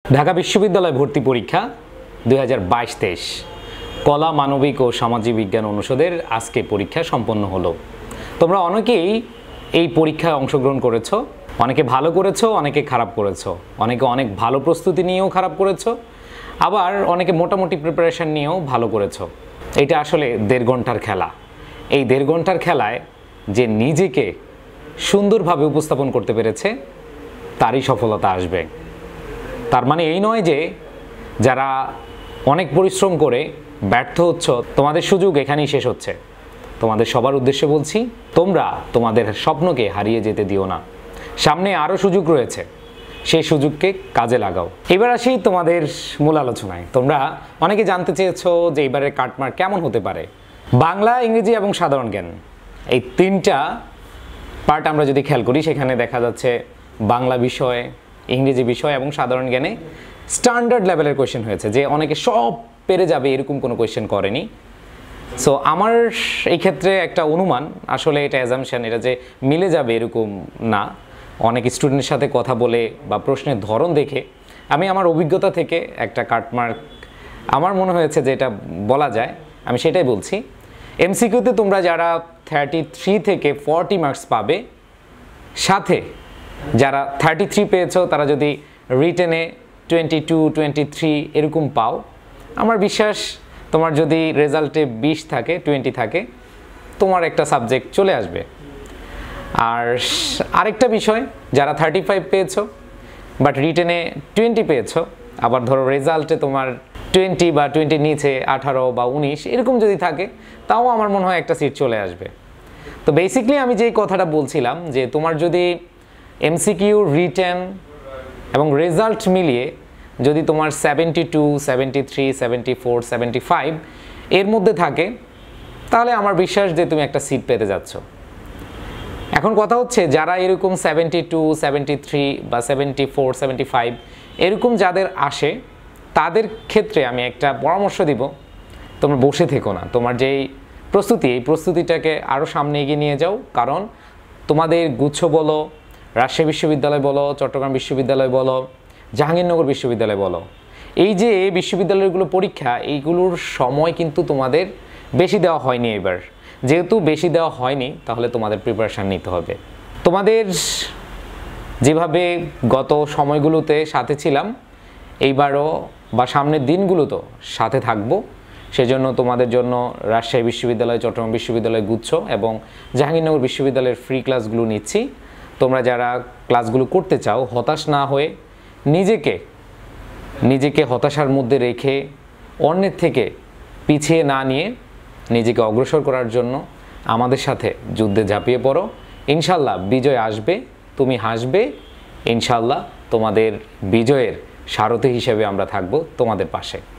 ঢাকা বিশ্ববিদ্যালয় ভর্তি পরীক্ষা 2022-23 কলা মানবিক ও সামাজিক বিজ্ঞান অনুষদের আজকে পরীক্ষা সম্পন্ন হলো। তোমরা অনেকেই এই পরীক্ষায় অংশগ্রহণ করেছো, অনেকে ভালো করেছো, অনেকে খারাপ করেছো, অনেকে অনেক ভালো প্রস্তুতি নিয়েও খারাপ করেছো, আবার অনেকে মোটামুটি প্রিপারেশন নিয়েও ভালো করেছো। এটা আসলে 1.5 ঘন্টার খেলা। এই 1.5 ঘন্টার খেলায় যে নিজেকে সুন্দরভাবে উপস্থাপন করতে পেরেছে তারই সফলতা আসবে। তার মানে এই নয় যে যারা অনেক পরিশ্রম করে ব্যর্থ হচ্ছ তোমাদের সুযোগ এখানেই শেষ হচ্ছে। তোমাদের সবার উদ্দেশ্যে বলছি, তোমরা তোমাদের স্বপ্নকে হারিয়ে যেতে দিও না। সামনে আরও সুযোগ রয়েছে, সেই সুযোগকে কাজে লাগাও। এবার আসি তোমাদের মূল আলোচনায়। তোমরা অনেকে জানতে চেয়েছো যে এবারের কাটমার্ক কেমন হতে পারে। বাংলা, ইংরেজি এবং সাধারণ জ্ঞান, এই 3টা পার্ট আমরা যদি খেয়াল করি, সেখানে দেখা যাচ্ছে বাংলা বিষয়, ইংরেজি বিষয় এবং সাধারণ জ্ঞানে স্ট্যান্ডার্ড লেভেলের কোয়েশ্চেন হয়েছে, যে অনেকে সব পেরে যাবে এরকম কোনো কোয়েশ্চেন করেনি। সো আমার এই ক্ষেত্রে একটা অনুমান, আসলে এটা অ্যাজাম্পশন, এটা যে মিলে যাবে এরকম না। অনেক স্টুডেন্টের সাথে কথা বলে বা প্রশ্নের ধরন দেখে আমি আমার অভিজ্ঞতা থেকে একটা কাটমার্ক আমার মনে হয়েছে যে এটা বলা যায়, আমি সেটাই বলছি। এমসিকিউতে তোমরা যারা 33 থেকে 40 মার্কস পাবে, সাথে যারা 33 পেয়েছো তারা যদি রিটেনে 22, 23 এরকম পাও, আমার বিশ্বাস তোমার যদি রেজাল্টে 20 থাকে, 20 থাকে, তোমার একটা সাবজেক্ট চলে আসবে। আর আরেকটা বিষয়, যারা 35 পেয়েছো বাট রিটেনে 20 পেয়েছো, আবার ধরো রেজাল্টে তোমার 20 বা 20 নিচে 18 বা 19 এরকম যদি থাকে, তাও আমার মনে হয় একটা সিট চলে আসবে। তো বেসিকলি আমি যেই কথাটা বলছিলাম, যে তোমার যদি এমসিকিউ, রিটেন এবং রেজাল্ট মিলিয়ে যদি তোমার 72, 73, 74, 75 এর মধ্যে থাকে, তাহলে আমার বিশ্বাস যে তুমি একটা সিট পেতে যাচ্ছ। এখন কথা হচ্ছে, যারা এরকম 72, 73 বা 74, 75 এরকম যাদের আসে, তাদের ক্ষেত্রে আমি একটা পরামর্শ দিব, তোমরা বসে থেকো না। তোমার যেই প্রস্তুতি, এই প্রস্তুতিটাকে আরও সামনে এগিয়ে নিয়ে যাও। কারণ তোমাদের গুচ্ছ বলো, রাজশাহী বিশ্ববিদ্যালয় বলো, চট্টগ্রাম বিশ্ববিদ্যালয় বলো, জাহাঙ্গীরনগর বিশ্ববিদ্যালয় বলো, এই যে বিশ্ববিদ্যালয়গুলো পরীক্ষা, এইগুলোর সময় কিন্তু তোমাদের বেশি দেওয়া হয়নি এবার। যেহেতু বেশি দেওয়া হয়নি, তাহলে তোমাদের প্রিপারেশান নিতে হবে। তোমাদের যেভাবে গত সময়গুলোতে সাথে ছিলাম, এইবারও বা সামনের দিনগুলোতেও সাথে থাকবো। সেজন্য তোমাদের জন্য রাজশাহী বিশ্ববিদ্যালয়, চট্টগ্রাম বিশ্ববিদ্যালয় গুচ্ছ এবং জাহাঙ্গীরনগর বিশ্ববিদ্যালয়ের ফ্রি ক্লাসগুলো নিচ্ছি। তোমরা যারা ক্লাসগুলো করতে চাও, হতাশ না হয়ে নিজেকে হতাশার মধ্যে রেখে অন্যের থেকে পিছিয়ে না নিয়ে নিজেকে অগ্রসর করার জন্য আমাদের সাথে যুদ্ধে ঝাঁপিয়ে পড়ো। ইনশাল্লাহ বিজয় আসবে, তুমি হাসবে। ইনশাল্লাহ তোমাদের বিজয়ের সারথি হিসেবে আমরা থাকবো তোমাদের পাশে।